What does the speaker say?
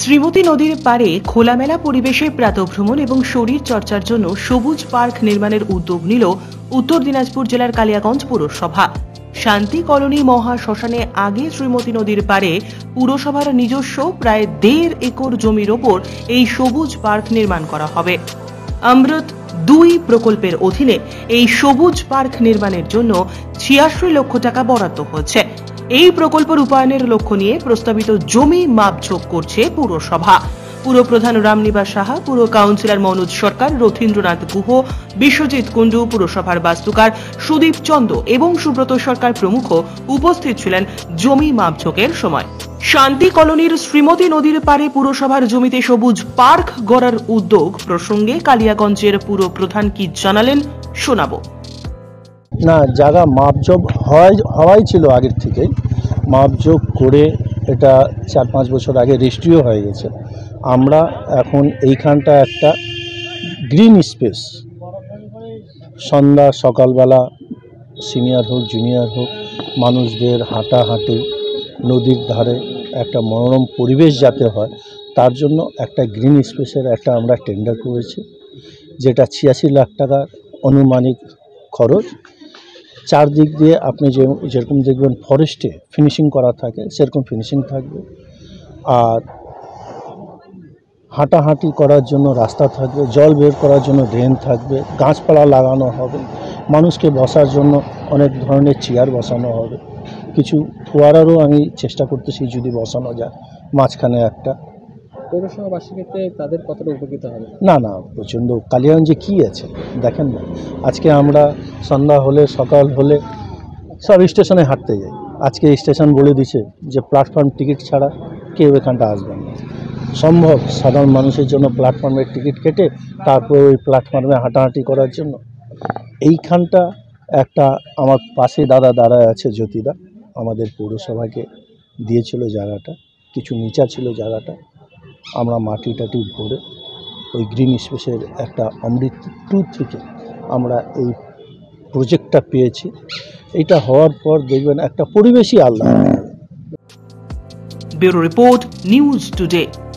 শ্রীমতী নদীর পাড়ে খোলামেলা পরিবেশে প্রাতঃভ্রমণ এবং শরীর চর্চার জন্য সবুজ পার্ক নির্মাণের উদ্যোগ নিল উত্তর দিনাজপুর জেলার কালিয়াগঞ্জ পুরসভা। শান্তি কলোনি মহা শ্মশানে আগে শ্রীমতী নদীর পাড়ে পুরসভার নিজস্ব প্রায় 1.5 একর জমির ওপর এই সবুজ পার্ক নির্মাণ করা হবে। অমৃত 2 প্রকল্পের অধীনে এই সবুজ পার্ক নির্মাণের জন্য 86 লক্ষ টাকা বরাদ্দ হয়েছে। এই প্রকল্প রূপায়ণের লক্ষ্য নিয়ে প্রস্তাবিত জমি মাপঝোপ করছে পুরসভা। পুরপ্রধান রামনিবাস সাহা, পুর কাউন্সিলর মনোজ সরকার, রথীন্দ্রনাথ গুহ, বিশ্বজিৎ কুণ্ডু, পুরসভার বাস্তুকার সুদীপ চন্দ এবং সুব্রত সরকার প্রমুখ উপস্থিত ছিলেন জমি মাপঝোপের সময়। শান্তি কলোনির শ্রীমতী নদীর পাড়ে পুরসভার জমিতে সবুজ পার্ক গড়ার উদ্যোগ প্রসঙ্গে কালিয়াগঞ্জের পুরপ্রধান কি জানালেন শোনাবো। না, জায়গা মাপজোপ হওয়াই ছিল আগের থেকেই। মাপজোপ করে এটা 4-5 বছর আগে রেজিস্ট্রিও হয়ে গেছে। আমরা এখন এইখানটা একটা গ্রিন স্পেস, সন্ধ্যা সকালবেলা সিনিয়র হোক জুনিয়র হোক মানুষদের হাঁটাহাঁটি, নদীর ধারে একটা মনোরম পরিবেশ যাতে হয় তার জন্য একটা গ্রিন স্পেসের একটা আমরা টেন্ডার করেছি, যেটা 86 লাখ টাকার আনুমানিক খরচ। চারদিক দিয়ে আপনি যেরকম দেখবেন ফরেস্টে ফিনিশিং করা থাকে সেরকম ফিনিশিং থাকবে, আর হাঁটাহাঁটি করার জন্য রাস্তা থাকবে, জল বের করার জন্য ড্রেন থাকবে, গাছপালা লাগানো হবে, মানুষকে বসার জন্য অনেক ধরনের চেয়ার বসানো হবে, কিছু ফোয়ারারও আমি চেষ্টা করতেছি যদি বসানো যায় মাঝখানে একটা। পৌরসভাবাসীর ক্ষেত্রে তাদের কতটা উপকৃত হবে? না, প্রচণ্ড। কালিয়াগঞ্জে কী আছে দেখেন না, আজকে আমরা সন্ধ্যা হলে সকাল হলে সব স্টেশনে হাঁটতে যাই। আজকে স্টেশন বলে দিছে যে প্ল্যাটফর্ম টিকিট ছাড়া কেউ এখানটা আসবেন না। সম্ভব সাধারণ মানুষের জন্য প্ল্যাটফর্মের টিকিট কেটে তারপর ওই প্ল্যাটফর্মে হাঁটাহাঁটি করার জন্য? এইখানটা একটা আমার পাশে দাঁড়ায় আছে জ্যোতিদা, আমাদের পৌরসভাকে দিয়েছিল জায়গাটা, কিছু নিচা ছিল জায়গাটা, আমরা মাটি টাটি ভরে ওই গ্রিন স্পেসের একটা অমৃত 2 থেকে আমরা এই প্রজেক্টটা পেয়েছি। এটা হওয়ার পর দেখবেন একটা পরিবেশই আলাদা। Bureau report, news today.